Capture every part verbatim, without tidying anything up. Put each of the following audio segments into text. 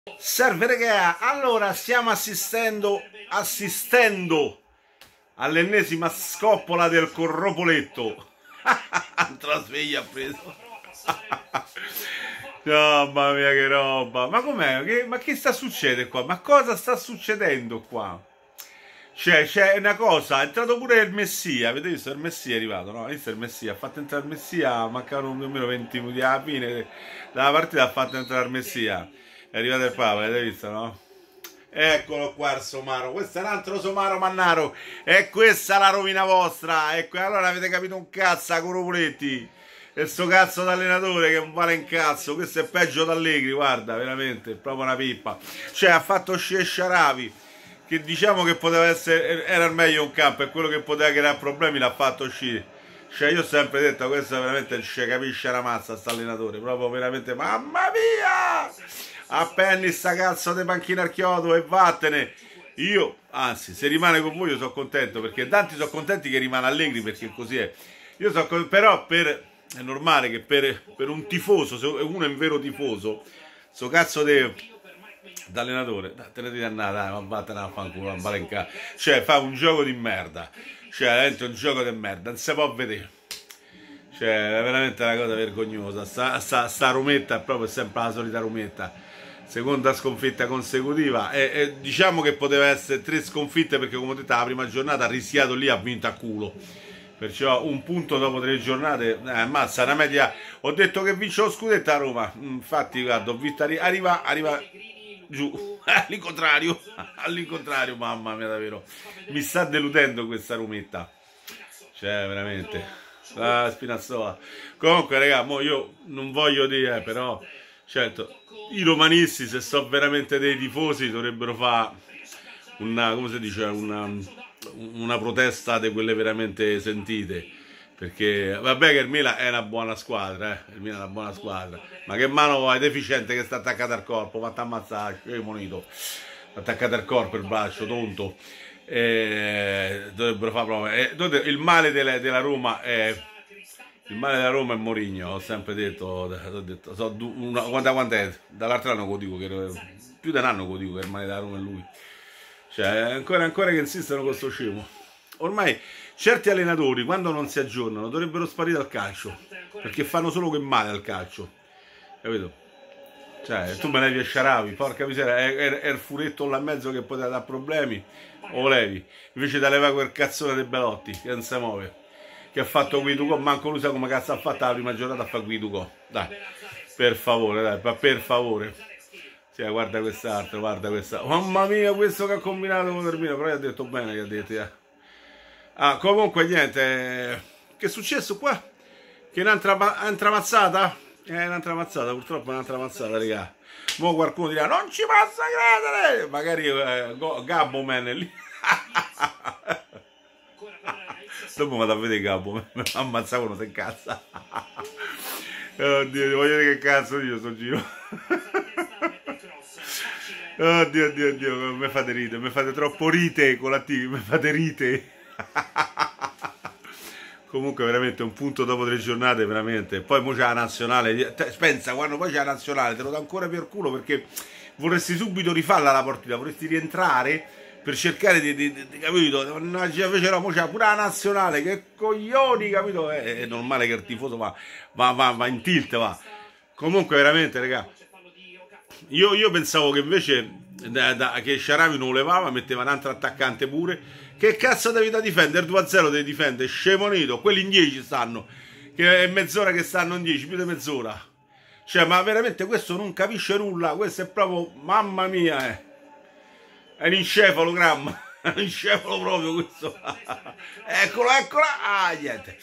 Serve regà, allora stiamo assistendo, assistendo all'ennesima scoppola del corropoletto. Altra sveglia ha preso. Mamma mia che roba. Ma com'è? Che, ma che sta succedendo qua? Ma cosa sta succedendo qua? Cioè, c'è una cosa, è entrato pure il Messia, avete visto? Il Messia è arrivato, no? Visto il Messia, ha fatto entrare il Messia, mancavano più o meno venti minuti alla fine della partita, ha fatto entrare il Messia. È arrivato il Papa, avete visto, no? Eccolo qua il somaro, questo è un altro somaro mannaro, e questa è la rovina vostra, ecco, allora avete capito un cazzo, a Coropuletti, e sto cazzo d'allenatore che non vale un cazzo, questo è peggio d'Allegri, guarda, veramente, è proprio una pippa, cioè ha fatto uscire Sharawi, che diciamo che poteva essere, era il meglio in campo, e quello che poteva creare problemi l'ha fatto uscire, cioè io ho sempre detto, questo veramente non ci capisce una mazza sto allenatore, proprio veramente, mamma mia! Appendi sta cazzo di panchina al chiodo e vattene. Io, anzi, se rimane con voi io sono contento, perché tanti sono contenti che rimane Allegri, perché così è. Io so, però per, è normale che per, per un tifoso, se uno è un vero tifoso, sto cazzo di allenatore, te ne devi andare, dai, ma vattene a fanculo, non vale in casa. Cioè, fa un gioco di merda. Cioè, è un gioco di merda, non si può vedere. Cioè, è veramente una cosa vergognosa. Sta, sta, sta Rometta è proprio sempre la solita Rometta. Seconda sconfitta consecutiva e, e diciamo che poteva essere tre sconfitte, perché come ho detto la prima giornata ha rischiato lì, ha vinto a culo, perciò un punto dopo tre giornate, eh, mazza, una media, ho detto che vince lo scudetto a Roma, infatti guarda, ho visto arri arriva, arriva giù, all'incontrario, all'incontrario, mamma mia davvero, mi sta deludendo questa Rometta, cioè veramente, la Spinazzola. Comunque raga, mo io non voglio dire, però certo, i romanisti, se sono veramente dei tifosi, dovrebbero fare una, come si dice, una, una protesta di quelle veramente sentite. Perché, vabbè che il Milan è una buona squadra, eh? Il Milan è una buona squadra. Ma che mano è deficiente che sta attaccata al corpo, fatta ammazzare, io monito. Attaccata al corpo il braccio, tonto. Eh, dovrebbero fare proprio. Eh, il male della, della Roma è... Il male della Roma è Mourinho, ho sempre detto, ho detto so, una, quanta, quanta è? Dall'altro anno che dico, che più di un anno che dico che il male della Roma è lui. Cioè, ancora, ancora che insistono con questo scemo. Ormai certi allenatori, quando non si aggiornano, dovrebbero sparire dal calcio, perché fanno solo che male al calcio, capito? Cioè, tu me levi a Sharawi, porca miseria, è, è, è il furetto là in mezzo che poteva dare problemi, o levi, invece da levare quel cazzone dei Belotti, che non si muove, che ha fatto Guiducò, manco lui sa come cazzo ha fatto la prima giornata a fare Guiducò, dai, per favore, dai, ma per favore, cioè, guarda quest'altro, guarda questa, mamma mia, questo che ha combinato con Termino, però gli ha detto bene, gli ha detto, eh. Ah, comunque niente, che è successo qua? Che è un'altra un'altra mazzata? È un'altra mazzata, purtroppo è un'altra mazzata, raga. Mo qualcuno dirà, non ci posso credere, magari eh, Gabbo Man è lì. Dopo vado a vedere Gabbo, mi ammazzavano se cazzo. Oddio, voglio vedere che cazzo io sto giro. Oddio, oddio, oddio, mi fate ridere, mi fate troppo rite con la T, mi fate rite. Comunque veramente un punto dopo tre giornate, veramente. Poi mo c'è la nazionale, pensa, quando poi c'è la nazionale te lo dà ancora per culo, perché vorresti subito rifarla la partita, vorresti rientrare per cercare di, di, di, di capito, invece no, mo c'è pure la nazionale, che coglioni, capito? È, è normale che il tifoso va, va, va, va in tilt, va. Comunque veramente, raga, io, io pensavo che invece da, da, che Sharawi non lo levava, metteva un altro attaccante pure. Che cazzo devi da difendere? due a zero devi difendere, scemonito, quelli in dieci stanno, che è mezz'ora che stanno in dieci, più di mezz'ora. Cioè, ma veramente questo non capisce nulla, questo è proprio, mamma mia, eh. È un encefalogramma, è un encefalo proprio questo. Eccolo, eccolo, ah, niente.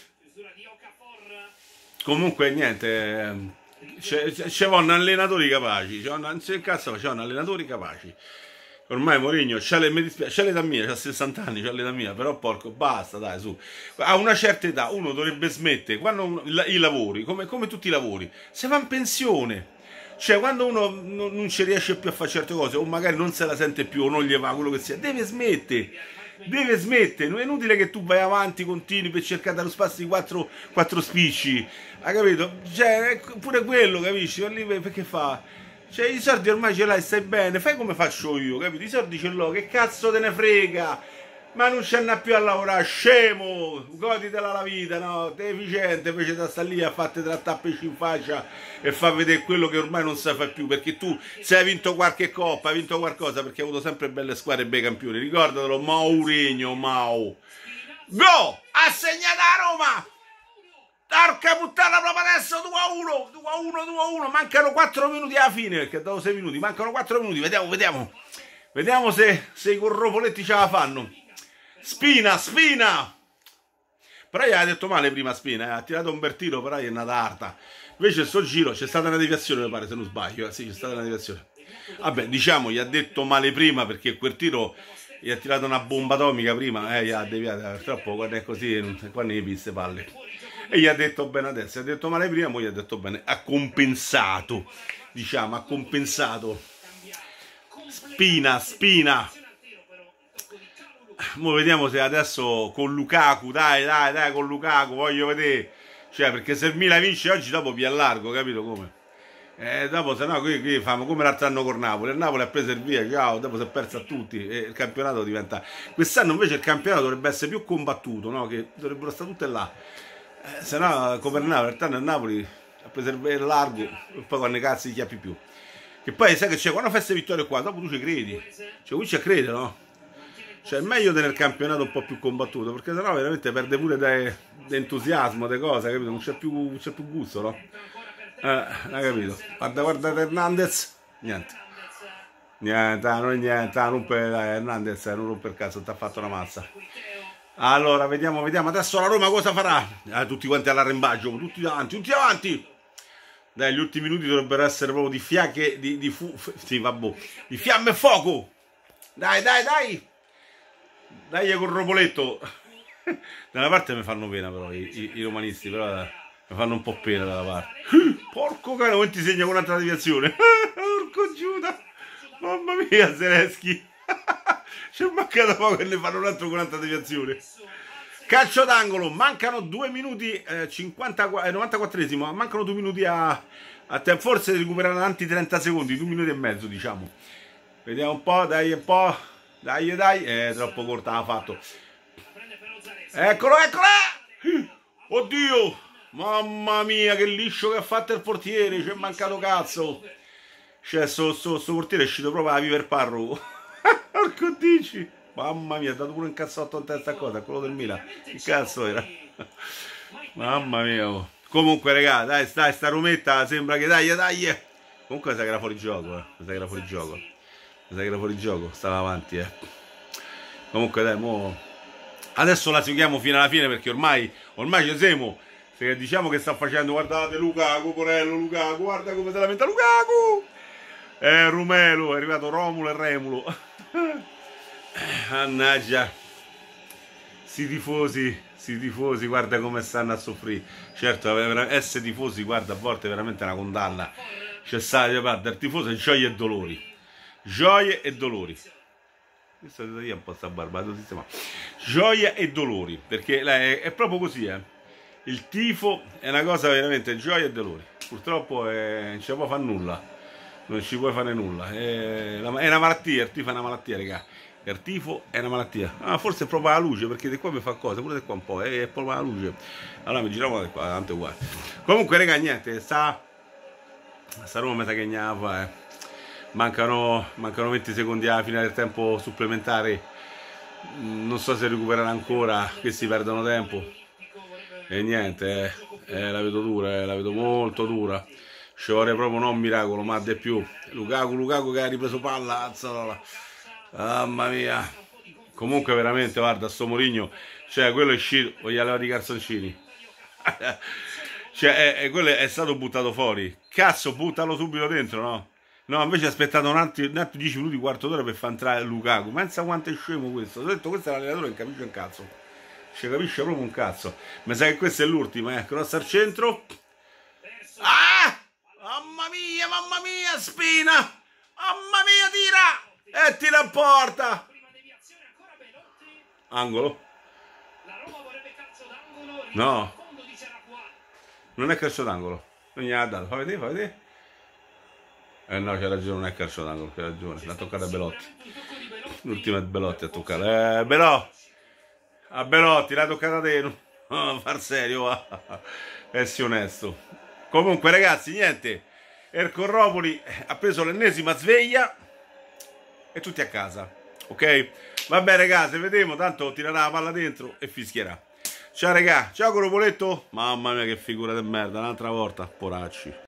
Comunque, niente, ci vanno allenatori capaci, non si cazzo, c'erano allenatori capaci. Ormai Mourinho c'ha le, mi dispiace, c'ha l'età mia, c'ha sessanta anni, c'ha l'età mia, però porco, basta, dai, su. A una certa età uno dovrebbe smettere, quando uno, i lavori, come, come tutti i lavori, se va in pensione. Cioè, quando uno non, non ci riesce più a fare certe cose, o magari non se la sente più, o non gli va, quello che sia, deve smettere. Deve smettere, non è inutile che tu vai avanti, continui per cercare dallo spazio di quattro, quattro spicci, hai capito? Cioè, pure quello, capisci? Perché fa? Cioè, i soldi ormai ce l'hai, stai bene, fai come faccio io, capito? I soldi ce l'ho, che cazzo te ne frega? Ma non ce n'ha più a lavorare, scemo, goditela la vita, no? Deficiente, invece da stare lì a farti trattare pesci in faccia e far vedere quello che ormai non sai fare più, perché tu se hai vinto qualche coppa, hai vinto qualcosa, perché hai avuto sempre belle squadre e bei campioni, ricordatelo, Mourinho, Mau. Go! Ha segnato a Roma! Porca puttana, proprio adesso due a uno, due a uno, due a uno, mancano quattro minuti alla fine, perché ha dato sei minuti, mancano quattro minuti, vediamo, vediamo, vediamo se, se i corropoletti ce la fanno. Spina, Spina! Però gli ha detto male prima Spina, eh. Ha tirato un bel tiro, però gli è nata arta. Invece sto giro c'è stata una deviazione, mi pare, se non sbaglio, eh. Sì, c'è stata una deviazione. Vabbè, diciamo, gli ha detto male prima, perché quel tiro gli ha tirato una bomba atomica prima, eh, gli ha deviato, purtroppo quando è così, qua ne piste palle. E gli ha detto bene adesso, gli ha detto male prima, poi gli ha detto bene, ha compensato, diciamo, ha compensato. Spina, Spina. Mo vediamo se adesso con Lukaku, dai, dai, dai, con Lukaku, voglio vedere. Cioè, perché se il Milan vince oggi, dopo vi allargo, capito come? E dopo, se no, qui, qui fanno come l'altro anno con Napoli. Il Napoli ha preso il via, ciao, dopo si è perso a tutti. E il campionato diventa... Quest'anno invece il campionato dovrebbe essere più combattuto, no? Che dovrebbero stare tutte là. Eh, se no, come il Napoli, l'altro anno il Napoli ha preso il largo, e poi quando cazzo gli chiappi più. Che poi sai che c'è, quando fai queste vittorie qua, dopo tu ci credi. Cioè, qui ci crede, no? Cioè è meglio tenere il campionato un po' più combattuto, perché sennò veramente perde pure d'entusiasmo, de cose, capito? Non c'è più, più gusto, no? Eh, hai capito? Guarda, guarda Hernandez, niente. Niente, non è niente, ah, rompe, dai, Hernandez, non rompe il cazzo, ti ha fatto una mazza. Allora, vediamo, vediamo, adesso la Roma cosa farà? Eh, tutti quanti all'arrembaggio, tutti davanti, tutti avanti! Dai, gli ultimi minuti dovrebbero essere proprio di fiache, di, di fu... Sì, vabbè, di fiamme e fuoco! Dai, dai, dai! Dai col ropoletto. Da una parte mi fanno pena però i, i, i romanisti, però mi fanno un po' pena dalla parte. Porco cane, non ti segna con un'altra deviazione. Porco Giuda. Mamma mia, Zelensky. Ci è mancato poco che ne fanno un altro con un'altra deviazione. Calcio d'angolo, mancano due minuti, eh, cinquanta, eh, novantaquattresimo, mancano due minuti a, a tempo, forse recuperano avanti trenta secondi, due minuti e mezzo diciamo. Vediamo un po', dai un po'. Dai, dai, è troppo corta, l'ha fatto. Eccolo, eccolo! Oddio! Mamma mia, che liscio che ha fatto il portiere, ci è mancato cazzo. Cioè, sto, sto, sto portiere è uscito proprio a viver parro. Porco dici? Mamma mia, ha dato pure un cazzotto in testa a cosa, quello del Milan. Che cazzo era? Mamma mia. Comunque, raga, dai, stai, sta rumetta, sembra che dai, dai. Comunque sa che era fuori gioco, eh. Sa che era fuori gioco. Sa che era fuori gioco, stava avanti, eh. Comunque dai, mo... adesso la seguiamo fino alla fine perché ormai, ormai ci siamo. Se diciamo che sta facendo, guardate Lukaku, Porello, Lukaku, guarda come si lamenta Lukaku. Eh, Rumelo, è arrivato Romulo e Remulo. Mannaggia. Si tifosi, si tifosi, guarda come stanno a soffrire. Certo, essere tifosi, guarda, a volte è veramente una condanna. C'è stato, guarda, il tifoso è gioia e dolori. Gioie e dolori. Questa è un po' sta barbato sistema. Gioia e dolori, perché è, è proprio così, eh. Il tifo è una cosa veramente gioia e dolori. Purtroppo è, non ci può fare nulla. Non ci puoi fare nulla. È, è una malattia, il tifo è una malattia, raga. Il tifo è una malattia. Ah, forse è proprio la luce, perché di qua mi fa cose, pure di qua un po', è proprio la luce. Allora mi giriamo da qua, tanto è uguale. Comunque, raga, niente, sta. Sta Roma mi sa che ne fa, eh. Mancano, mancano venti secondi alla fine del tempo supplementare. Non so se recuperano ancora, questi perdono tempo. E niente, eh, eh, la vedo dura, eh, la vedo molto dura. Ci vorrei proprio non un miracolo, ma di più. Lukaku, Lukaku che ha ripreso palla, azzola. Mamma mia. Comunque veramente, guarda, sto Mourinho, cioè quello è uscito, o gli ha levato i calzoncini. Cioè, è, è, quello è stato buttato fuori. Cazzo, buttalo subito dentro, no? No, invece aspettate un altro, un altro dieci minuti, quarto d'ora per far entrare Lukaku. Pensa quanto è scemo questo. Ho detto, questo è l'allenatore che capisce un cazzo. Ci capisce proprio un cazzo. Mi sa che questa è l'ultima, eh. Cross al centro. Ah! Mamma mia, mamma mia, Spina! Mamma mia, tira! E tira in porta! Angolo? No. Non è calcio d'angolo. Non gli ha dato. Fai vedere, fai vedere. Eh no, c'ha ragione, non è calcio d'angolo, c'ha ragione, l'ha toccata Belotti. L'ultima di Belotti ha toccato. Eh, però, a Belotti l'ha toccata te, no? Oh, far serio, va. Essi onesto. Comunque ragazzi, niente, Ercol Ropoli ha preso l'ennesima sveglia e tutti a casa, ok? Vabbè ragazzi, vedremo, tanto tirerà la palla dentro e fischierà. Ciao raga, ciao Ropoletto, mamma mia che figura di merda, un'altra volta, poracci.